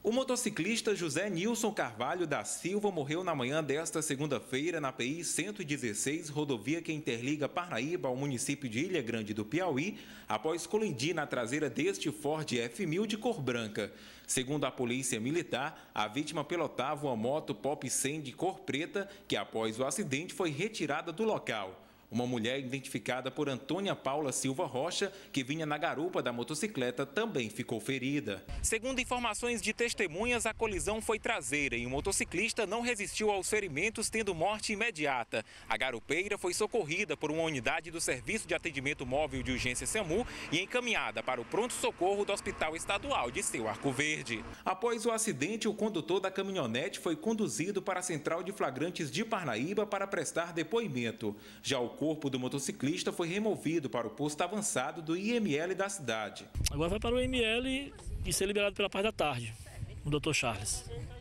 O motociclista José Nilson Carvalho da Silva morreu na manhã desta segunda-feira na PI 116, rodovia que interliga Parnaíba ao município de Ilha Grande do Piauí, após colidir na traseira deste Ford F1000 de cor branca. Segundo a polícia militar, a vítima pilotava uma moto Pop 100 de cor preta, que após o acidente foi retirada do local. Uma mulher identificada por Antônia Paula Silva Rocha, que vinha na garupa da motocicleta, também ficou ferida. Segundo informações de testemunhas, a colisão foi traseira e o motociclista não resistiu aos ferimentos, tendo morte imediata. A garupeira foi socorrida por uma unidade do Serviço de Atendimento Móvel de Urgência SAMU e encaminhada para o pronto-socorro do Hospital Estadual de Seu Arco Verde. Após o acidente, o condutor da caminhonete foi conduzido para a Central de Flagrantes de Parnaíba para prestar depoimento. Já o corpo do motociclista foi removido para o posto avançado do IML da cidade. Agora vai para o IML e ser liberado pela parte da tarde, o Dr. Charles.